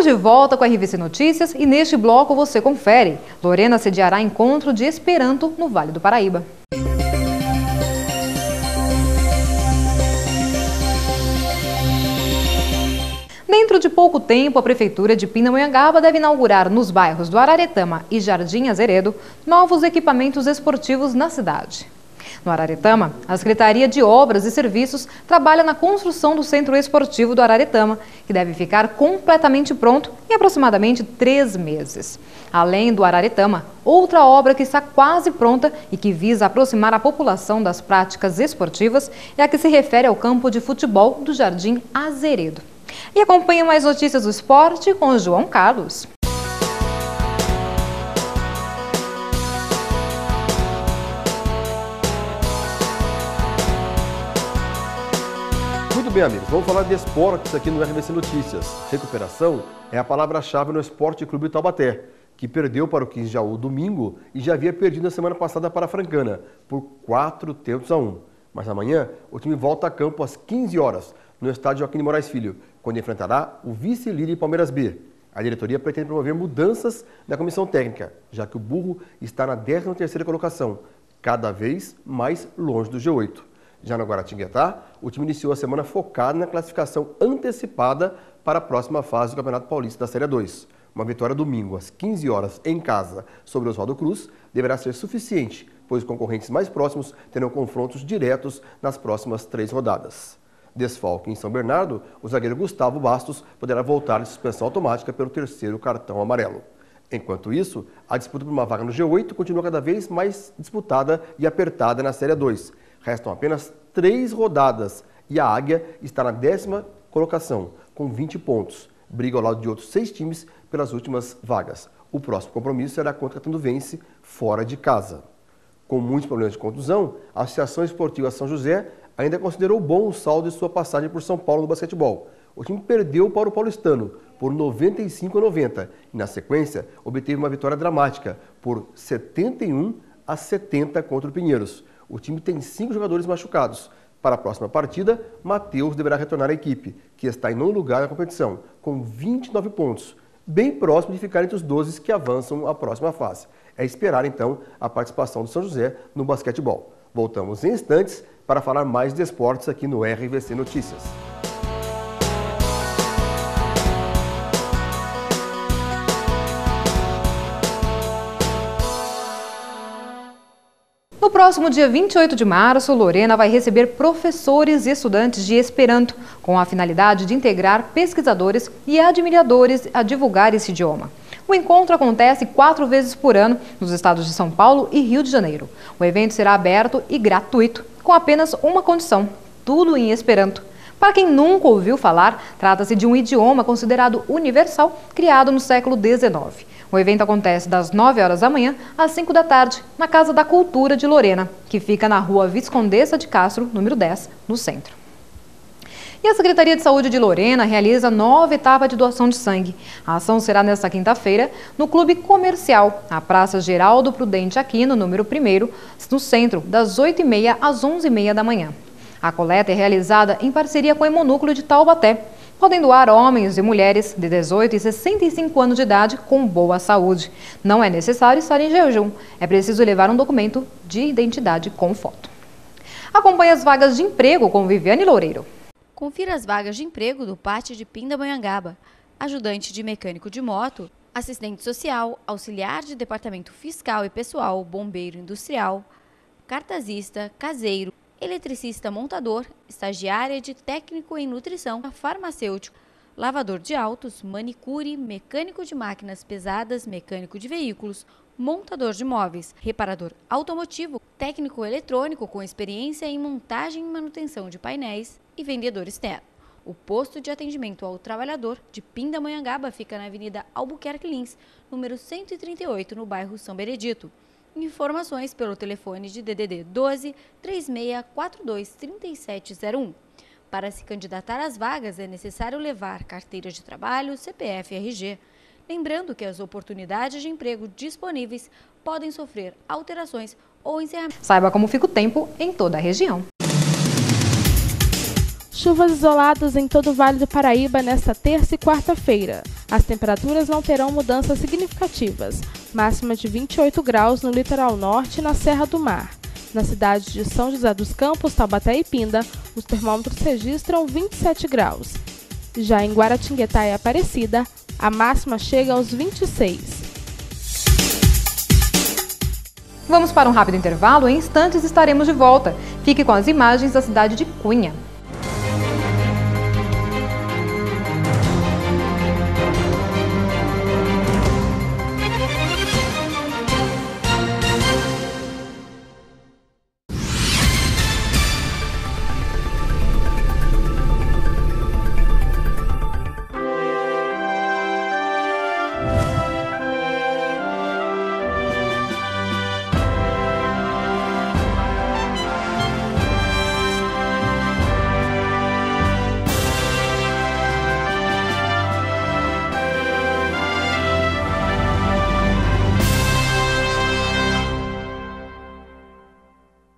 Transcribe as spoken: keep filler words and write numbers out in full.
Estamos de volta com a R V C Notícias e neste bloco você confere. Lorena sediará encontro de Esperanto no Vale do Paraíba. Dentro de pouco tempo, a Prefeitura de Pindamonhangaba deve inaugurar nos bairros do Araretama e Jardim Azeredo novos equipamentos esportivos na cidade. No Araretama, a Secretaria de Obras e Serviços trabalha na construção do Centro Esportivo do Araretama, que deve ficar completamente pronto em aproximadamente três meses. Além do Araretama, outra obra que está quase pronta e que visa aproximar a população das práticas esportivas é a que se refere ao campo de futebol do Jardim Azeredo. E acompanhe mais notícias do esporte com o João Carlos. Muito bem, amigos, vamos falar de esportes aqui no R V C Notícias. Recuperação é a palavra-chave no Esporte Clube Taubaté, que perdeu para o quinze de Jaú domingo e já havia perdido na semana passada para a Francana, por quatro tentos a um. Mas amanhã o time volta a campo às quinze horas, no estádio Joaquim de Moraes Filho, quando enfrentará o vice-líder Palmeiras B. A diretoria pretende promover mudanças na comissão técnica, já que o Burro está na décima terceira colocação, cada vez mais longe do G oito. Já no Guaratinguetá, o time iniciou a semana focado na classificação antecipada para a próxima fase do Campeonato Paulista da Série dois. Uma vitória domingo às quinze horas em casa sobre o Oswaldo Cruz deverá ser suficiente, pois os concorrentes mais próximos terão confrontos diretos nas próximas três rodadas. Desfalque em São Bernardo, o zagueiro Gustavo Bastos poderá voltar de suspensão automática pelo terceiro cartão amarelo. Enquanto isso, a disputa por uma vaga no G oito continua cada vez mais disputada e apertada na Série dois. Restam apenas três rodadas e a Águia está na décima colocação, com vinte pontos. Briga ao lado de outros seis times pelas últimas vagas. O próximo compromisso será contra a Catanduvense, fora de casa. Com muitos problemas de contusão, a Associação Esportiva São José ainda considerou bom o saldo de sua passagem por São Paulo no basquetebol. O time perdeu para o paulistano por noventa e cinco a noventa e, na sequência, obteve uma vitória dramática por setenta e um a setenta contra o Pinheiros. O time tem cinco jogadores machucados. Para a próxima partida, Matheus deverá retornar à equipe, que está em nono lugar na competição, com vinte e nove pontos, bem próximo de ficar entre os doze que avançam à próxima fase. É esperar, então, a participação do São José no basquetebol. Voltamos em instantes para falar mais de esportes aqui no R V C Notícias. No próximo dia vinte e oito de março, Lorena vai receber professores e estudantes de Esperanto, com a finalidade de integrar pesquisadores e admiradores a divulgar esse idioma. O encontro acontece quatro vezes por ano nos estados de São Paulo e Rio de Janeiro. O evento será aberto e gratuito, com apenas uma condição: tudo em Esperanto. Para quem nunca ouviu falar, trata-se de um idioma considerado universal, criado no século dezenove. O evento acontece das nove horas da manhã às cinco da tarde, na Casa da Cultura de Lorena, que fica na rua Viscondessa de Castro, número dez, no centro. E a Secretaria de Saúde de Lorena realiza nova etapa de doação de sangue. A ação será nesta quinta-feira no Clube Comercial, na Praça Geraldo Prudente Aquino, número primeiro, no centro, das oito e meia às onze e meia da manhã. A coleta é realizada em parceria com o Hemonúcleo de Taubaté. Podem doar homens e mulheres de dezoito e sessenta e cinco anos de idade com boa saúde. Não é necessário estar em jejum, é preciso levar um documento de identidade com foto. Acompanhe as vagas de emprego com Viviane Loureiro. Confira as vagas de emprego do Pátio de Pindamonhangaba: ajudante de mecânico de moto, assistente social, auxiliar de departamento fiscal e pessoal, bombeiro industrial, cartazista, caseiro, eletricista montador, estagiária de técnico em nutrição, farmacêutico, lavador de autos, manicure, mecânico de máquinas pesadas, mecânico de veículos, montador de móveis, reparador automotivo, técnico eletrônico com experiência em montagem e manutenção de painéis e vendedor externo. O posto de atendimento ao trabalhador de Pindamonhangaba fica na Avenida Albuquerque Lins, número cento e trinta e oito, no bairro São Benedito. Informações pelo telefone de D D D doze, três seis quatro dois, três sete zero um. Para se candidatar às vagas, é necessário levar carteira de trabalho, C P F e R G. Lembrando que as oportunidades de emprego disponíveis podem sofrer alterações ou encerramento. Saiba como fica o tempo em toda a região. Chuvas isoladas em todo o Vale do Paraíba nesta terça e quarta-feira. As temperaturas não terão mudanças significativas, máxima de vinte e oito graus no litoral norte e na Serra do Mar. Na cidade de São José dos Campos, Taubaté e Pinda, os termômetros registram vinte e sete graus. Já em Guaratinguetá e Aparecida, a máxima chega aos vinte e seis. Vamos para um rápido intervalo, em instantes estaremos de volta. Fique com as imagens da cidade de Cunha.